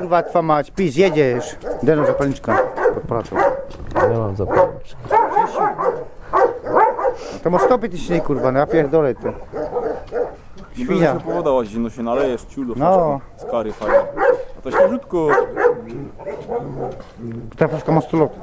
kurwa twa mać, pis, jedziesz. Daj nam zapalniczkę pod pracą. Nie mam zapalniczki. To masz 105 tysięcy kurwa, no ja pierdolę to. Świnia. Po woda łazi, no się nalejesz ciul do No. z kary fajnie. A to świeżutko. Ta flaszka ma 100 lat.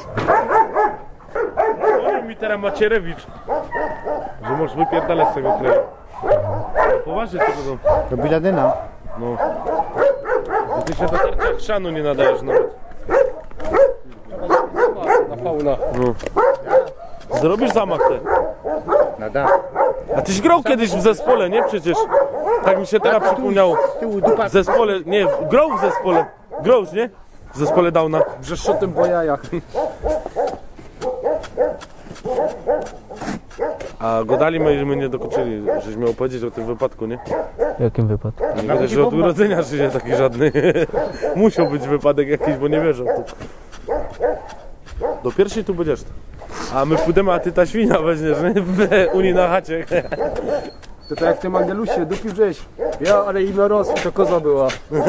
Mówił mi teraz Macierewicz, że możesz wypierdalać z tego kraju. Poważnie to będą. To biladyna. No. Bo ty się do tarcia chrzanu nie nadajesz nawet. Na fauna. No. Zrobisz zamach te. Nada. A tyś grał kiedyś w zespole, nie? Przecież. Tak mi się teraz przypomniało. W zespole, nie, grał w zespole. Grałś, nie? W zespole Downa. Brzeszotem po jajach. A godali my nie dokuczyli, żeś miał powiedzieć o tym wypadku, nie? W jakim wypadku? Nie widać, że od urodzenia żyje taki żadny. Musiał być wypadek jakiś, bo nie wierzę w to. Do pierwszej tu będziesz. A my pójdziemy, a ty ta świnia weźmiesz, nie? W Unii na chacie. To tak jak w tym Angelusie, dupił żeś. Ja, ale imię rosło, to koza była.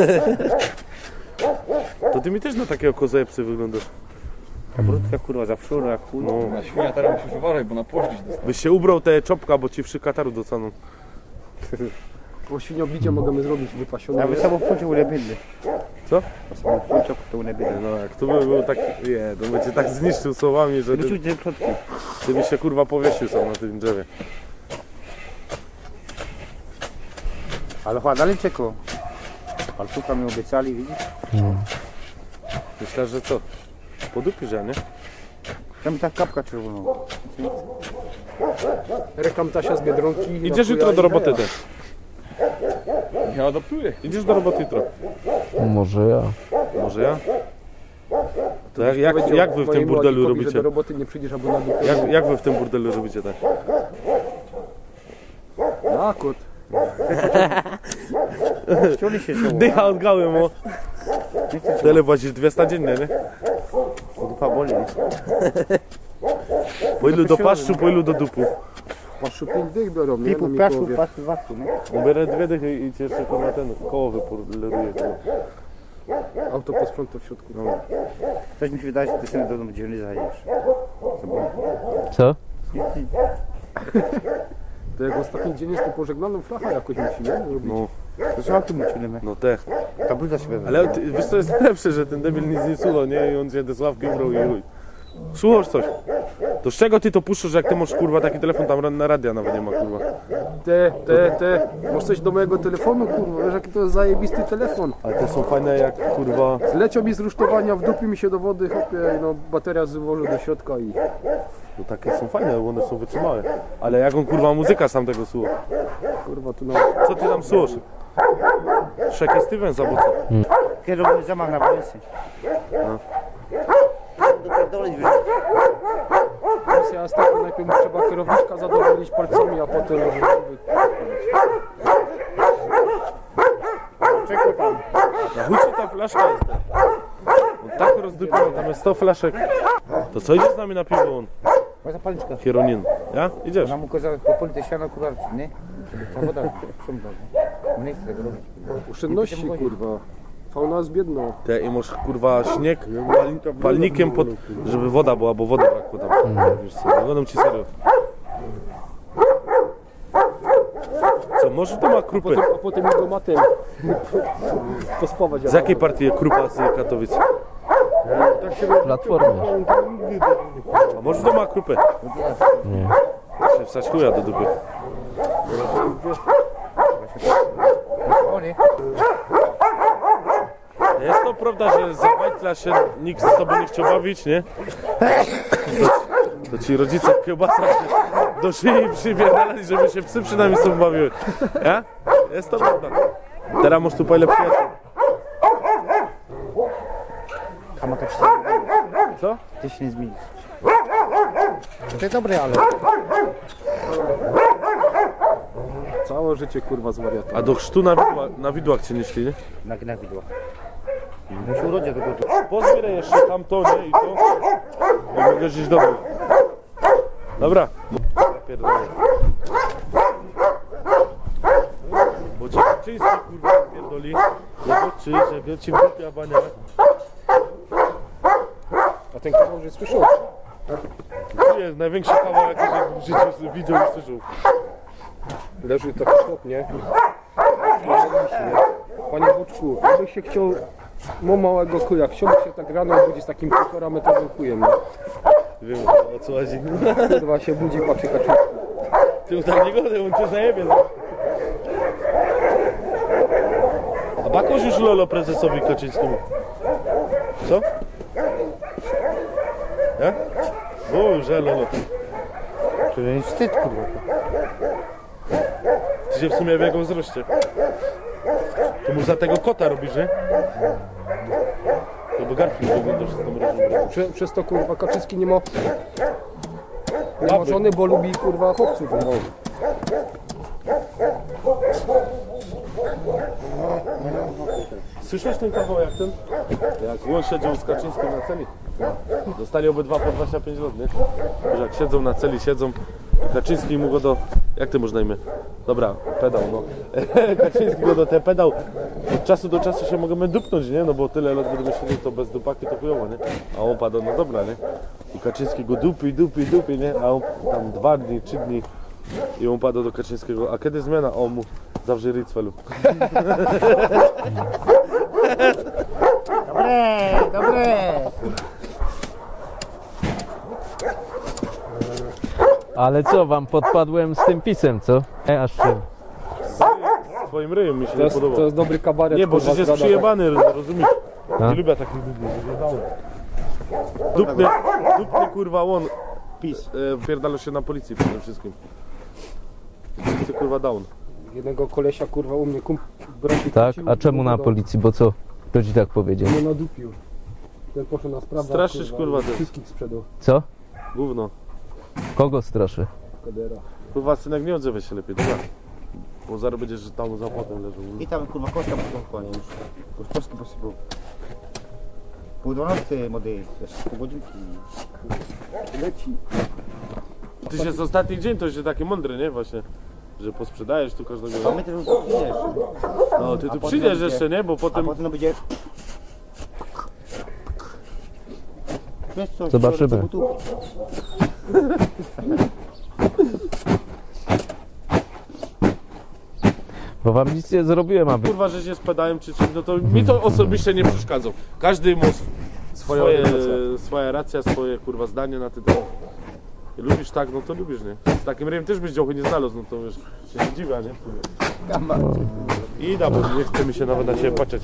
To ty mi też na takiego kozajepsy wyglądasz. Brudka kurwa, za wczór, jak chuj. No. Na świnia teraz musisz uważać, bo na pożdzić. Byś się ubrał te czopka, bo ci wszy kataru dostaną. Po świniobicie możemy zrobić wypasione. Ja by samo w funcie unebydny. Co? Samo w funcie to unebydny. No jak to by był taki, nie, to by cię tak zniszczył słowami, że Wrócił te przodki. ty byś się kurwa powiesił sam na tym drzewie. Ale chyba dalej czeko. Palcuka mi obiecali, widzisz? Myślę, że co? Podupisz, ja nie? Tam ta kapka czerwona. Rekam Tasia z Biedronki. Idziesz jutro do roboty też. Ja adoptuję. Idziesz do roboty jutro. Może ja. Może ja? To jak wy w tym burdelu robicie? Do roboty nie przyjdziesz, albo na dupę. Jak wy w tym burdelu robicie tak? Na kot. Wciąli się są. Dycha od gały, mo. Tyle włazisz 200 dziennie, nie? Dupa boli. Po ilu do paszczu, po ilu do dupu. Paszu 5 dych biorą, nie? Pipu, Na piaszu, Mikołowie. paszu, waszu, nie? Bierę 2 dychy i ci jeszcze kurwa ten koło wypoleruje. Auto pod sprząt to w środku. No. Coś mi się wydaje, że ty sobie do domu dzielny zajedziesz. Co? To jak ostatni dzień jest, to pożegnaną flachę jakoś musi, nie? Robić. No, To trzeba tu mucimy. no te. Ta bluza się wezmę. Ale wiesz co jest najlepsze, że ten debil nic nie słucha, nie? I on się do Sławki ubrał i chuj. Słuchasz coś? To z czego ty to puszczasz, jak ty masz kurwa taki telefon, tam na radia nawet nie ma kurwa. Te. Masz coś do mojego telefonu, kurwa, wiesz jaki to jest zajebisty telefon. Ale te są fajne jak kurwa... Zleciał mi z rusztowania, wdupił mi się do wody, chłopie, no bateria złożył do środka i... No takie są fajne, bo one są wytrzymałe. Ale jaką kurwa muzyka sam tego słucha? Kurwa, tu no... Co ty tam słuchasz? Shaky Stevens albo co? Kiedy robimy zamach na Wałęsy. Dopierdolić wyżej. Ja ostatnio najpierw trzeba kierowniczka zadowolić palcami, a potem... Czekaj pan. Na chuj ci ta flaszka jest. On tak rozdupił, tam jest 100 flaszek. To co idziesz z nami na piwo on? Ma zapalniczka. Hieronin. Ja? Idziesz? Ona mu koza popolite siano kurwa, nie? Żeby ta woda sprzątała. On nie chce tego robić. Oszczędności, kurwa. Fauna jest biedna. Te i masz kurwa śnieg palnikiem pod, żeby woda była, bo wody brakło tam. Wiesz co, wyglądam ci serio. Co, może to ma krupy? A potem jego matem pospawać. Z jakiej partii krupa z Katowic? Platformie. A może to ma krupę? Nie. Się wstać chuja do dupy. Jest to prawda, że za bajtla się nikt z tobą nie chciał bawić, nie? To ci rodzice kiełbasa do szyi przypierdalali, żeby się psy przynajmniej z tobą bawiły. Ja? Jest to prawda. Teraz masz tu pojle przyjaciół. Kamaka się Co? Ty się nie zmienisz. To jest dobre, ale... Całe życie, kurwa, zwariata. A do chrztu na widłach cię nieśli, nie? Na widła. No się urodzę tego tu. Pozbieraj jeszcze tamto, nie? I to. I mogę żyć dobry. Dobra. Pierdolę. Bo ci Kaczyński kurwa pierdoli. Zobaczysz, jak ja ci głupia bania. A ten kawał już jest słyszał. To jest największy kawał, jaki w życiu widział i słyszał. Leży taki chłop, nie? Panie Boczku, jakbyś się chciał małego kuja, chciałbyś się tak rano obudzić z takim 1,5-metrowym kujem, nie? Wiem, o co chodzi. Kurwa się budzi, patrzy Kaczyński. Ty tam nie godę, on cię zajebie. A bakoś już lolo prezesowi Kaczyńskiemu. Co? Ja? O, że lolo. To jest wstyd, kurwa. Ty się w sumie w jego wzroście. To mu za tego kota robisz, nie? To bo Garfield wyglądasz z tą rożą. Przez to kurwa Kaczyński nie ma żony, bo lubi kurwa chłopców. No. Słyszałeś ten kawał jak ten? Jak on siedział z Kaczyńskim na celi. Dostali obydwa po 25 lat, nie? Że jak siedzą na celi, siedzą. Kaczyński mu go do... Jak ty masz na imię? Dobra, pedał, no. Kaczyński go do te pedał. Od czasu do czasu się możemy dupnąć, nie? No bo tyle lat będziemy siedzieć, to bez dupaki to chujowo, nie? A on pada, no dobra, nie? I Kaczyński go dupi, nie? A on tam 2 dni, 3 dni. I on pada do Kaczyńskiego. A kiedy zmiana? A on mu zawsze Ritzfelu. Dobre. Ale co, wam podpadłem z tym pisem, co? Aż się... Twoim ryjem mi się nie podoba. To jest dobry kabaret. Nie, bo kurwa, że jest zdrada, przyjebany, rozumiesz? A? Nie lubię takich ludzi, dupny kurwa on. PiS. Wpierdala się na policji przede wszystkim. Wszyscy kurwa down. Jednego kolesia kurwa u mnie braki Tak? kłócił, A czemu na drugiego policji? Bo co? Kto ci tak powiedział? Nie nadupił. Ten poszedł na sprawę. Straszysz, kurwa, i ty. wszystkich sprzedał. Co? Gówno. Kogo straszy? Kadera. Kurwa synek, nie odzywaj się lepiej, dobra? Bo zaraz będziesz, że tam za płotem leżą. I tam kurwa kościa podkłania już. Gospodarski posypał. Pół 12 młody, jeszcze pół godzinki. Leci. Ty się z ostatni dzień to się taki mądry, nie? Właśnie. Że posprzedajesz tu każdego. A my też już przyjdziesz. No ty tu potem przyjdziesz będzie- jeszcze, nie? Bo A potem... potem będzie... Wiesz co, Zobaczymy. co tu- Bo wam nic nie zrobiłem, aby... Kurwa, że się spadałem czy czymś, no to mi to osobiście nie przeszkadza. Każdy ma swoje racja, swoje kurwa zdanie na ten temat. I lubisz tak, no to lubisz, nie? Z takim ryjem też byś działchy nie znalazł, no to wiesz, się nie dziwia, nie? I da, bo nie chce mi się nawet na ciebie patrzeć.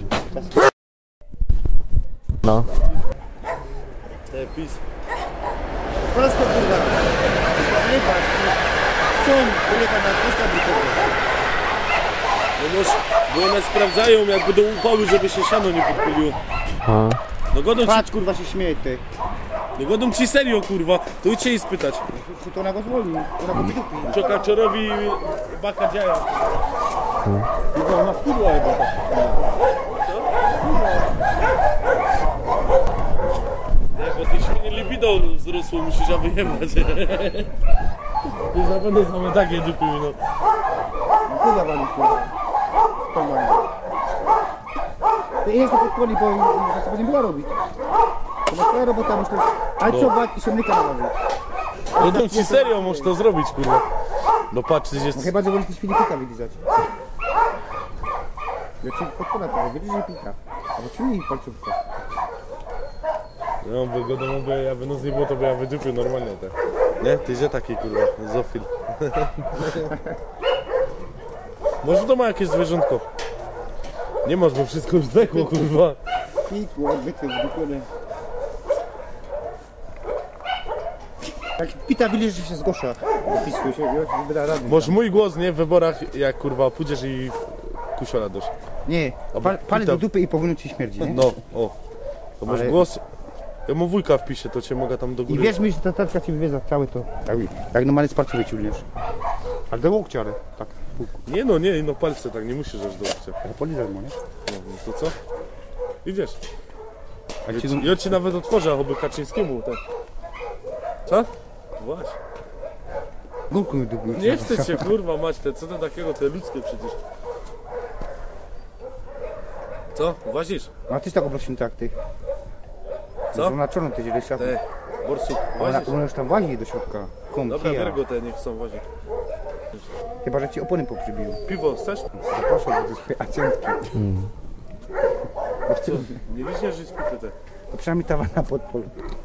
No. Te PiS. Po raz to kurwa. Nie patrz. Co on ulega na 300 brytów? No może, bo one sprawdzają, jak będą upały, żeby się siano nie podpaliło. A. No godą ci, Patrz kurwa się śmieje ty. no godą ci serio, kurwa. To idźcie jej spytać. Czy to ona go zwolni? Ona go wydupi. Czokaczorowi baka dziaja. Kurwa ona wkurwa chyba. Nie, bo ty świnie libido wzrosło, musisz ja wyjebać. To już na pewno same takie dupy, no. Kurwa wali kurwa. Spomagaj. Ty jest to podpoli, bo za co nie była robić. To ma twoja robota, myślę. Ale co bak i się mleka nałożyć. Godą ci serio, możesz to zrobić, kurwa. No patrz, ty No jest... chyba, że wolisz też Filipika wylizać. Ja ci podpolę to, widzisz, że pika. Albo ciągnij palcówkę. No, bo godą, by ja by noc nie było, to by ja wydupił normalnie, tak. Nie? Ty że taki, kurwa, zofil. Może to ma jakieś zwierzątko? Nie masz, bo wszystko już zdechło, kurwa. Pikło, odbyty, wydupiony. Jak pita widzisz, że się zgłasza. Dopisuje się, już wyda rady. Masz mój głos, nie? W wyborach, jak kurwa pójdziesz i kusiola dasz. Nie, palec do dupy i powinno ci śmierdzi, nie? No, o. To masz Ale- głos. Ja mu wujka wpiszę, to cię mogę tam do I góry. wierz mi, że ta taczka ci wywiedza całe to. Jak normalnie z palców wyciągniesz. Ale do łokcia, ale tak. Nie no, nie, no palce tak, nie musisz aż do łokcia. Ale polizaj mu, nie? No to co? Idziesz. Jak ci Ja ci nawet otworzę, choćby Kaczyńskiemu, tak. Co? Właśnie. górką dubił. Nie wstydź się, kurwa mać, te co to takiego, te ludzkie przecież. Co? Włazisz? No tyś tak obrośnięty jak ty. Co? To na czarno ty źle światło. Te, borsuk, Ale włazisz? on już tam włazi do środka. Kom, Dobra, kija. bier go te, niech chcą wozić. Chyba, że ci opony poprzybił. Piwo, chcesz? Zapraszam do swojej acientki. Nie widzisz, że jest pity te. To przynajmniej tawana pod polu.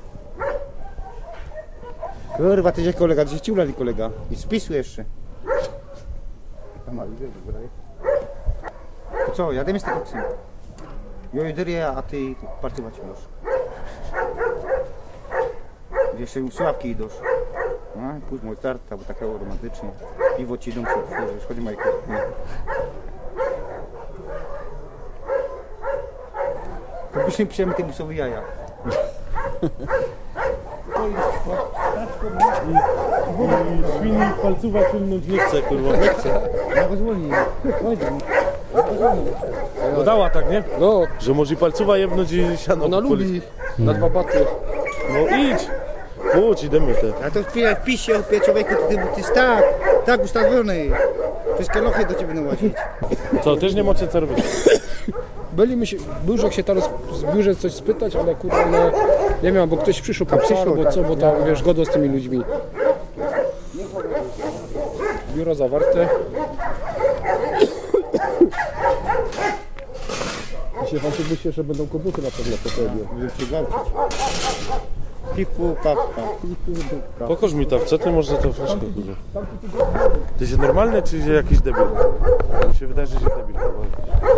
Kurwa, ty się kolega, ty się ciulali kolega. I spisu jeszcze. Tam ma widzę, wybraje. To co, jademy z tego psy. Jo jedyrie, a ty partywać już. Jeszcze sławki idą. No, pójdź mój start, bo tak romantycznie. Piwo ci idą, otworzysz. Chodź Majku. To byśmy przyjemny te busowe jaja. Świni palcuwa ciągnąć nie chce, kurwa. Ja go zwolnię. Chodź. No dała tak, nie? No, Że może i palcuwa jebnąć i siano ona polić. lubi na 2 baty. No idź! Chodź, idemy te. A to chwilę w pisie opie człowieku, ty jest tak ustawiony. Wszystkie lochy do ciebie nałazić. Co, też nie macie co robić? Byliśmy się, Burzek się teraz z biurze coś spytać, ale kurwa no, nie wiem, bo ktoś przyszł po psa, przyszło, bo tak. co, bo tam wiesz, godo z tymi ludźmi. Biuro zawarte. Dzisiaj wam się myślę, że będą kobuty na pewno po sobie. Żeby przygałcić. Pipu, papka. Pokaż mi tak, co ty możesz za to flaszkę, kurwa? Ty się normalny, czy się jakiś debil? Mi się wydaje, że się debil. Kurwa.